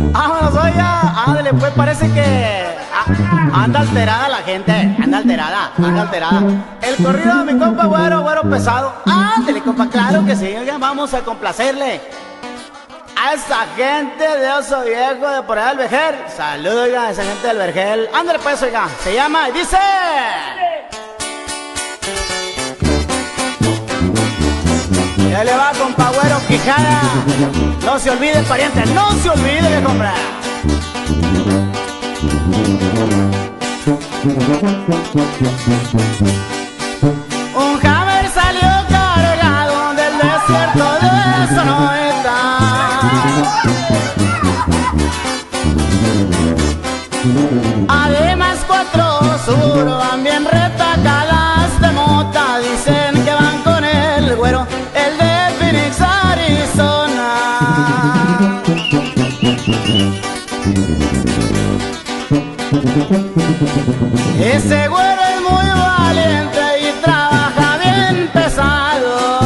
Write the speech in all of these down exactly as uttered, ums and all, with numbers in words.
Vámonos, oiga. Ándale, pues parece que ah, anda alterada la gente. Anda alterada, anda alterada. El corrido de mi compa güero, güero pesado. Ándale, compa, claro que sí. Oiga, vamos a complacerle a esa gente de Oso Viejo de por allá del Vergel. Saludos, oiga, a esa gente del Vergel. Ándale, pues, oiga. Se llama y dice... Ya le va, compa güero Quijada. No se olvide, pariente, no se olvide de comprar. Un Hammer salió cargado del desierto de Sonoita. Además cuatro sur van bien retacadas de mota. Dicen que van con el güero, el de Phoenix, Arizona. Ese güero es muy valiente y trabaja bien pesado.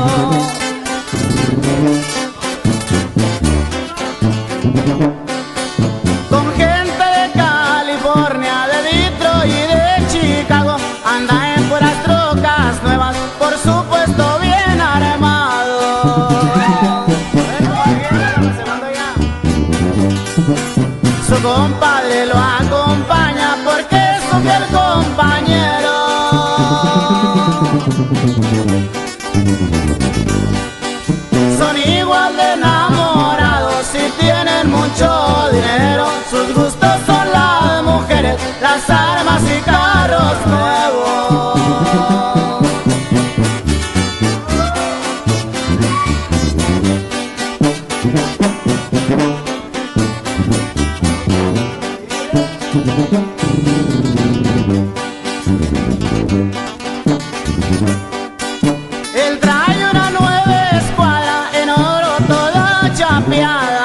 Con gente de California, de Detroit y de Chicago, anda en puras trocas nuevas, por supuesto bien armado. Su compadre lo acompaña porque es un fiel compañero. Son igual de enamorados y tienen mucho dinero. Sus gustos son las mujeres, las armas y carros nuevos. Él trae una nueva escuadra en oro toda chapeada.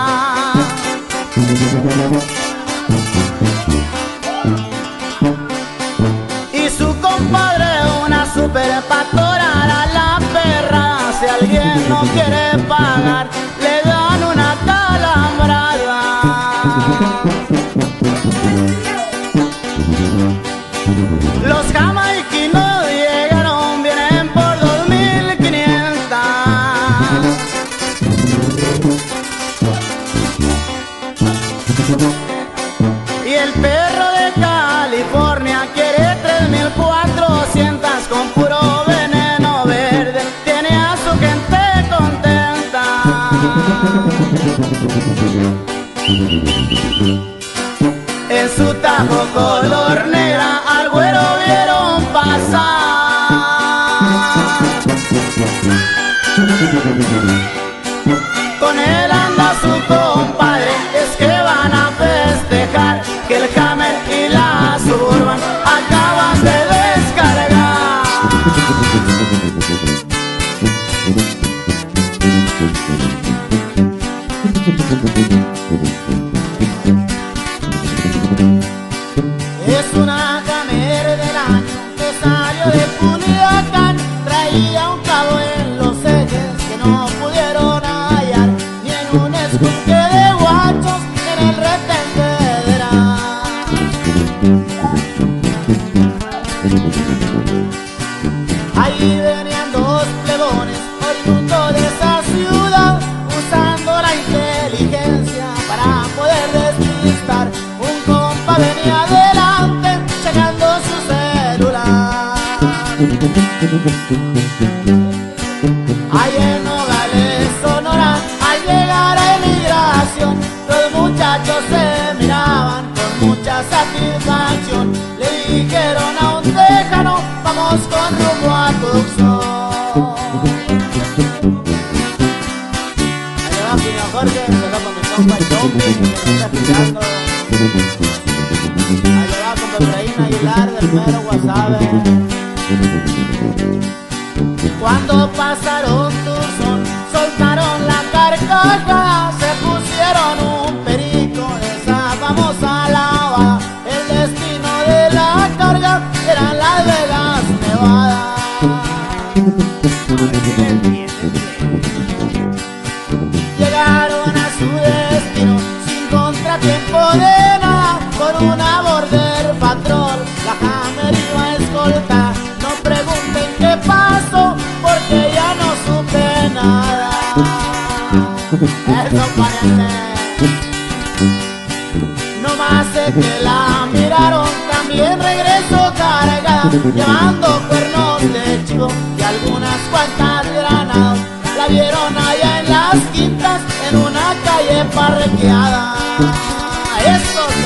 Y su compadre una super patora a la perra. Si alguien no quiere pagar, le dan una calambrada. Los jamaiquinos llegaron, vienen por dos mil quinientas. Y el perro de California quiere tres mil cuatrocientas. Con puro veneno verde tiene a su gente contenta. En su tajo color negra al güero vieron pasar. Con él anda su compadre, es que van a festejar que el Hammer y la Suburban acaban de descargar. Es una Hammer del año que salió de Culiacán. Traía un cabo en los ejes que no pudieron hallar, ni en un escuque de guachos en el retén federal. Ahí venían dos plebones oriundos de esa ciudad, usando la inteligencia para poder despistar. Un compa venía adelante checando su celular. Ahí en Nogales, Sonora, al llegar a emigración, los muchachos se miraban con mucha satisfacción. Le dijeron a un tejano, vamos con rumbo a Tucson. Ahí va Piña Jorge, se va con mi compa el Tommy, que me está escuchando. Ahí va con Efraín Aguilar del mero Guasave. Cuando pasaron Tucson, soltaron la carcajada, se pusieron un perico de esa famosa lavada. El destino de la carga era Las Vegas, Nevada. Llegaron a su destino, tiempo de nada por una border patrol. La Hammer iba a escolta, no pregunten qué pasó porque ya no supe nada. Eso parece. No más sé que la miraron, también regresó cargada, llevando cuernos de chivo y algunas cuantas granadas. La vieron allá en las quintas, en una calle parqueada. Eso